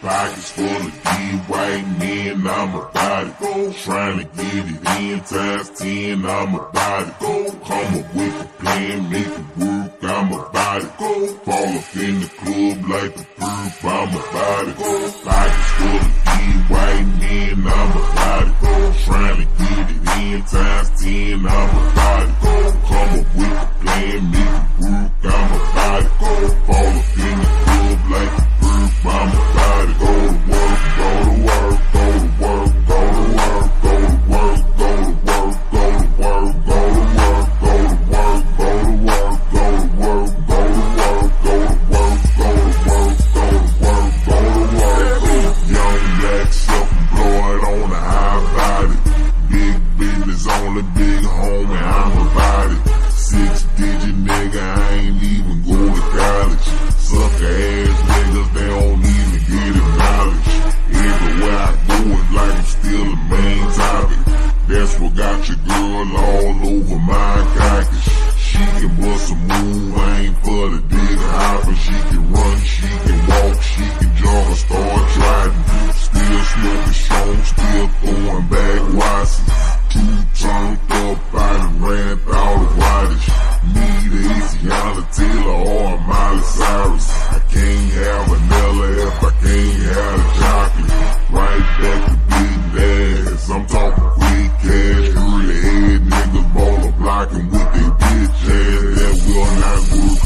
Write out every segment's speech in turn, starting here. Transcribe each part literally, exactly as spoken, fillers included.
Pockets full of these white men, I'm about it. Trying to get it in times ten, I'm about it. Come up with a plan, make it work, I'm about it. Fall up in the club like a perp, I'm about it. Pockets full of these white men, I'm about it. Trying to get it in times ten, I'm about it. Come up with a plan, make it work, I'm about it. Fall up in the club like a perp, I'm about it. Go to work, go to work, go to work, go to work, go to work, go to work, go to work, go to work, go to work, go to work, go to work, go to work, go to work, go to work, go to work, go to work. Young black self-employed on the high body. Big business on the big homie, I'm about it. Six digit nigga, I ain't even go to college. Sucker ass niggas, they don't even get acknowledged. Everywhere I go, it's like I'm still the main topic. That's what got your girl all over my cocky. She can bust a move, I ain't for the dig hopper. She can run, she can walk, she can jog or start driving. Still smoking strong, still throwing back watches. Two turned up, I done ran out of wattage. Need a Asiana Taylor or a Miley Cyrus. I can't have vanilla if I can't have the chocolate. Right back to beating ass, I'm talking quick cash. Early head niggas baller blocking with their bitch ass. That will not work,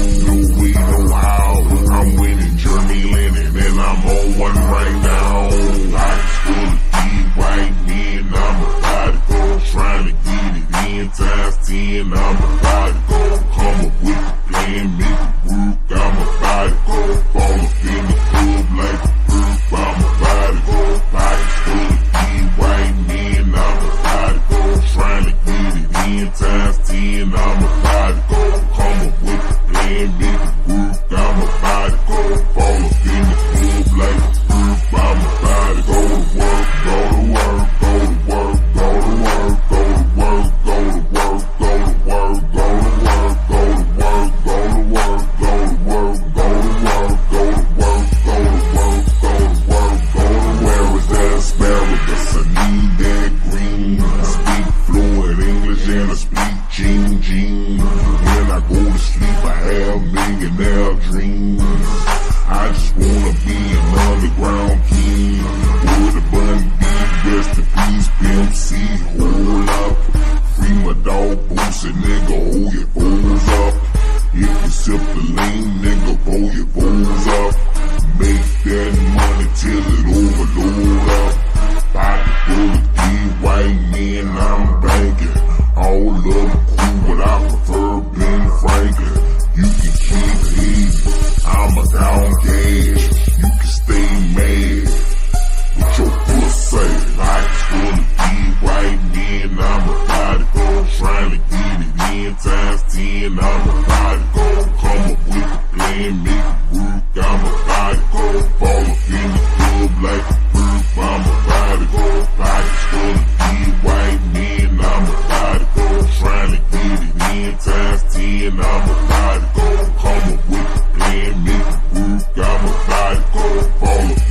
no way, no how. I'm winning Jeremy Lennon and I'm on one right now. Pockets full of these white men, I'm about it. Trying to get it in times ten, I'm about it. Come up with a plan, make it work, I'm about it. Fall up in the club like a perp, I'm about it. Pockets full of these white men, I'm about it. Trying to get it in times ten, I'm about it. Come up with a plan, make it work, I'm about it. Fall up in the club like a perp, I'm about it. Go to work, go to work, go to work, go to work, go to work, go to work, go to work, go to work, go to work, go to work, go to work, go to work, go to work, go to work, go to work, go to where is that asparagus? I need that green. I speak fluent English and I speak Jing Jing. When I go to sleep, I have millionaire dreams. I just wanna be an underground king. With a bun beat, rest in peace, Pimp C, hold up. Free my dog, Boosie, nigga, hold your foes up. If you sip the lean, nigga, pull your foes up. Make that money till it overload up. Pocket full of these white men, I'm banking. All of them cool, but I prefer Ben Franklin. You can keep hating, I'm a down cash. You can stay mad with your pussy. Pockets full of these white men, I'm about it. Trying to get it in times ten, I'm about it. Come up with a plan, make it work, I'm about it. Fall up in the club like a perp, I'm about it. Pockets full of these white men, I'm about it. Trying to get it in times ten, I'm about it. Come up with a plan, make it work, I'm about it. Fall up